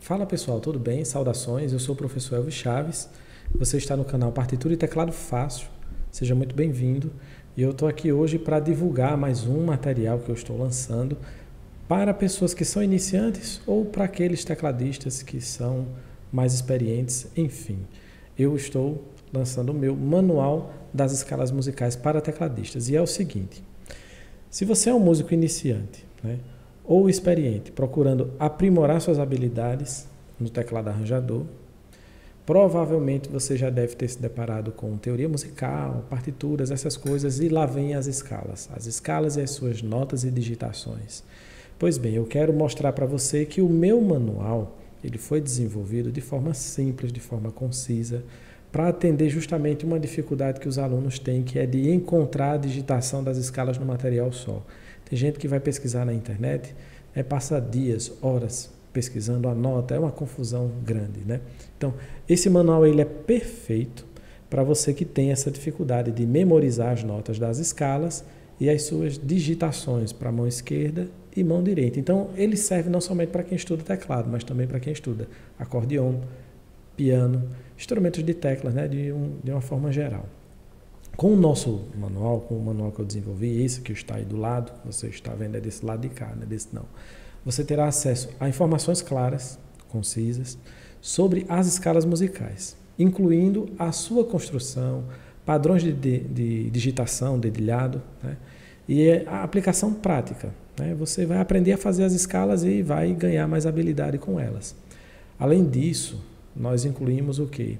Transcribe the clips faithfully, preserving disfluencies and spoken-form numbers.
Fala pessoal, tudo bem? Saudações, eu sou o professor Elvis Chaves, você está no canal Partitura e Teclado Fácil, seja muito bem-vindo e eu estou aqui hoje para divulgar mais um material que eu estou lançando para pessoas que são iniciantes ou para aqueles tecladistas que são mais experientes, enfim. Eu estou lançando o meu manual das escalas musicais para tecladistas e é o seguinte, se você é um músico iniciante, né, ou experiente, procurando aprimorar suas habilidades no teclado arranjador, provavelmente você já deve ter se deparado com teoria musical, partituras, essas coisas, e lá vem as escalas. As escalas e as suas notas e digitações. Pois bem, eu quero mostrar para você que o meu manual ele foi desenvolvido de forma simples, de forma concisa, para atender justamente uma dificuldade que os alunos têm, que é de encontrar a digitação das escalas no material só. Tem gente que vai pesquisar na internet, é, passa dias, horas pesquisando a nota, é uma confusão grande, né? Então, esse manual ele é perfeito para você que tem essa dificuldade de memorizar as notas das escalas e as suas digitações para a mão esquerda e mão direita. Então, ele serve não somente para quem estuda teclado, mas também para quem estuda acordeon, piano, instrumentos de teclas, né, de, um, de uma forma geral. Com o nosso manual, com o manual que eu desenvolvi, esse que está aí do lado, você está vendo é desse lado de cá, não é desse não. Você terá acesso a informações claras, concisas, sobre as escalas musicais, incluindo a sua construção, padrões de, de, de digitação, dedilhado, né, e a aplicação prática. Né, você vai aprender a fazer as escalas e vai ganhar mais habilidade com elas. Além disso, nós incluímos o quê?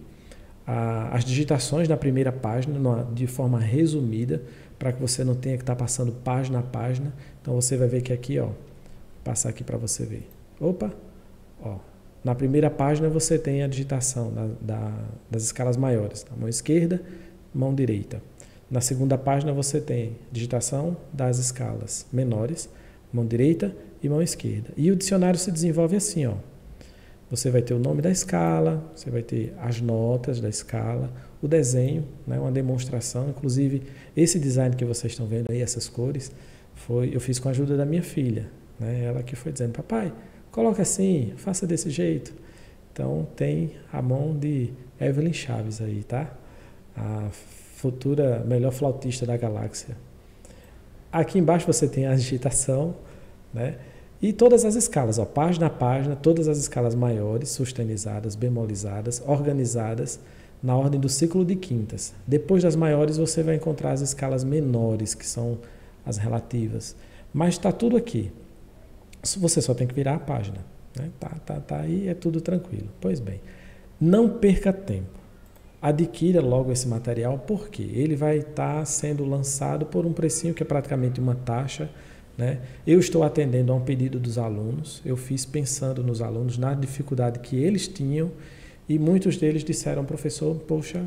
As digitações na primeira página, de forma resumida, para que você não tenha que estar passando página a página. Então você vai ver que aqui, ó, passar aqui para você ver. Opa! Ó, na primeira página você tem a digitação da, da, das escalas maiores, mão esquerda, mão direita. Na segunda página você tem digitação das escalas menores, mão direita e mão esquerda. E o dicionário se desenvolve assim, ó. Você vai ter o nome da escala, você vai ter as notas da escala, o desenho, né, uma demonstração. Inclusive, esse design que vocês estão vendo aí, essas cores, foi, eu fiz com a ajuda da minha filha. Né, ela que foi dizendo, papai, coloca assim, faça desse jeito. Então, tem a mão de Evelyn Chaves aí, tá? A futura melhor flautista da galáxia. Aqui embaixo você tem a digitação, né? E todas as escalas, ó, página a página, todas as escalas maiores, sustenizadas, bemolizadas, organizadas na ordem do ciclo de quintas. Depois das maiores você vai encontrar as escalas menores, que são as relativas. Mas está tudo aqui. Você só tem que virar a página. Né? Tá, tá, tá aí, é tudo tranquilo. Pois bem, não perca tempo. Adquira logo esse material, porque ele vai estar sendo lançado por um precinho que é praticamente uma taxa. Né? Eu estou atendendo a um pedido dos alunos, eu fiz pensando nos alunos, na dificuldade que eles tinham, e muitos deles disseram, professor, poxa,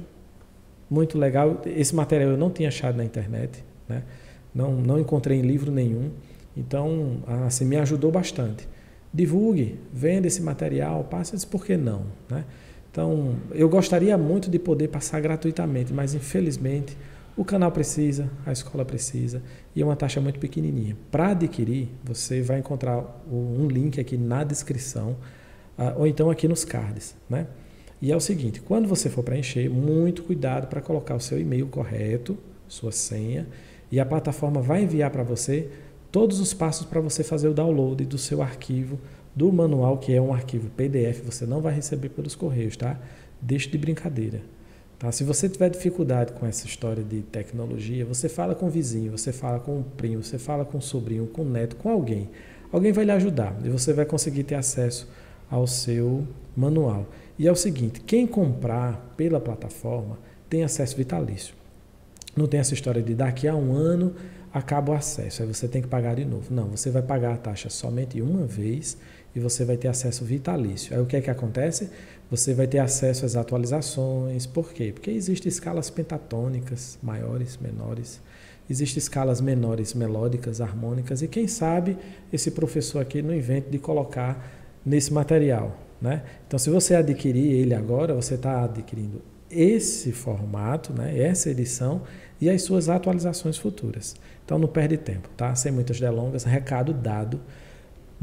muito legal, esse material eu não tinha achado na internet, né? não, não encontrei em livro nenhum, então assim, me ajudou bastante. Divulgue, venda esse material, passe, por que não? Né? Então, eu gostaria muito de poder passar gratuitamente, mas infelizmente o canal precisa, a escola precisa, e é uma taxa muito pequenininha. Para adquirir, você vai encontrar um link aqui na descrição, ou então aqui nos cards. Né? E é o seguinte, quando você for preencher, muito cuidado para colocar o seu e-mail correto, sua senha, e a plataforma vai enviar para você todos os passos para você fazer o download do seu arquivo, do manual, que é um arquivo P D F, você não vai receber pelos correios, tá? Deixe de brincadeira. Tá? Se você tiver dificuldade com essa história de tecnologia, você fala com o vizinho, você fala com o primo, você fala com o sobrinho, com o neto, com alguém. Alguém vai lhe ajudar e você vai conseguir ter acesso ao seu manual. E é o seguinte, quem comprar pela plataforma tem acesso vitalício. Não tem essa história de daqui a um ano acaba o acesso, aí você tem que pagar de novo. Não, você vai pagar a taxa somente uma vez e você vai ter acesso vitalício. Aí o que é que acontece? Você vai ter acesso às atualizações. Por quê? Porque existem escalas pentatônicas, maiores, menores. Existem escalas menores, melódicas, harmônicas. E quem sabe esse professor aqui não invente de colocar nesse material. Né? Então, se você adquirir ele agora, você está adquirindo esse formato, né? Essa edição e as suas atualizações futuras. Então, não perde tempo, tá? Sem muitas delongas, recado dado.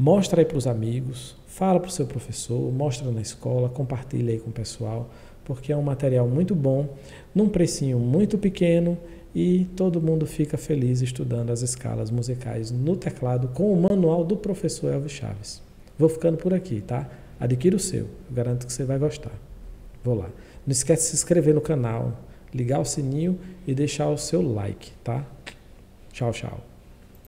Mostra aí para os amigos, fala para o seu professor, mostra na escola, compartilha aí com o pessoal, porque é um material muito bom, num precinho muito pequeno e todo mundo fica feliz estudando as escalas musicais no teclado com o manual do professor Elvis Chaves. Vou ficando por aqui, tá? Adquira o seu, eu garanto que você vai gostar. Vou lá. Não esquece de se inscrever no canal, ligar o sininho e deixar o seu like, tá? Tchau, tchau.